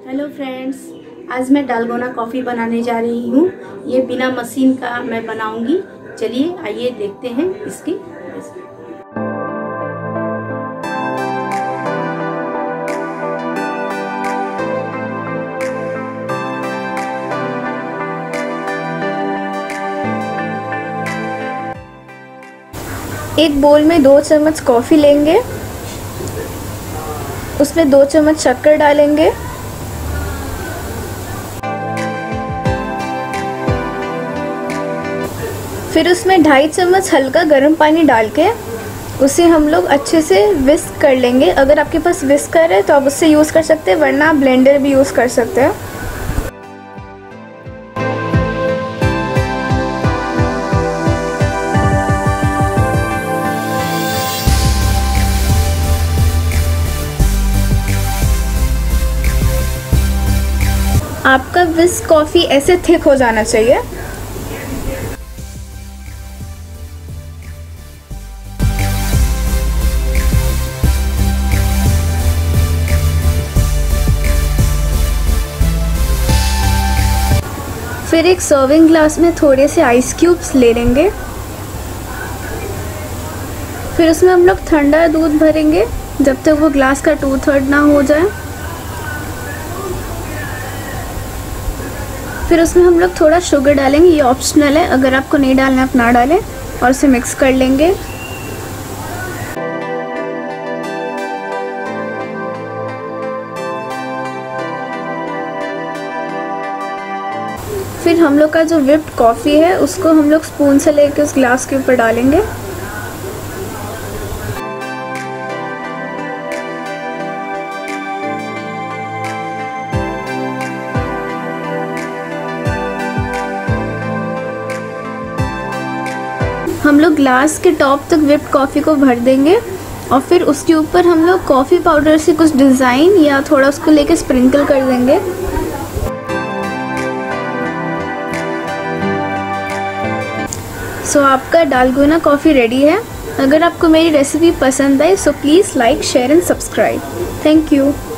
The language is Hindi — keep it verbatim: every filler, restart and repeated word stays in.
हेलो फ्रेंड्स, आज मैं डालगोना कॉफ़ी बनाने जा रही हूँ। ये बिना मशीन का मैं बनाऊंगी। चलिए आइए देखते हैं इसकी रेसिपी। एक बोल में दो चम्मच कॉफ़ी लेंगे, उसमें दो चम्मच शक्कर डालेंगे। फिर उसमें ढाई चम्मच हल्का गर्म पानी डाल के उसे हम लोग अच्छे से विस्क कर लेंगे। अगर आपके पास विस्कर है तो आप उससे यूज़ कर सकते हैं, वरना आप ब्लेंडर भी यूज़ कर सकते हैं। आपका विस्क कॉफ़ी ऐसे थिक हो जाना चाहिए। फिर एक सर्विंग ग्लास में थोड़े से आइस क्यूब्स ले लेंगे। फिर उसमें हम लोग ठंडा दूध भरेंगे जब तक वो ग्लास का टू थर्ड ना हो जाए। फिर उसमें हम लोग थोड़ा शुगर डालेंगे, ये ऑप्शनल है, अगर आपको नहीं डालना आप ना डालें। और उसे मिक्स कर लेंगे। फिर हम लोग का जो व्हिप्ड कॉफ़ी है उसको हम लोग स्पून से लेके उस ग्लास के ऊपर डालेंगे। हम लोग ग्लास के टॉप तक व्हिप्ड कॉफ़ी को भर देंगे और फिर उसके ऊपर हम लोग कॉफ़ी पाउडर से कुछ डिज़ाइन या थोड़ा उसको लेके स्प्रिंकल कर देंगे। सो आपका डालगोना कॉफ़ी रेडी है। अगर आपको मेरी रेसिपी पसंद आए so please like, share and subscribe. Thank you.